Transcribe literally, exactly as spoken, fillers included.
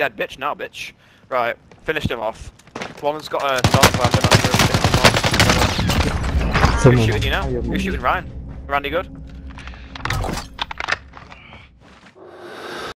dead bitch now, bitch. Right, finished him off. One's got a north weapon, I'm not sure if it's north. Who's shooting you now? Who's shooting Ryan? Randy good?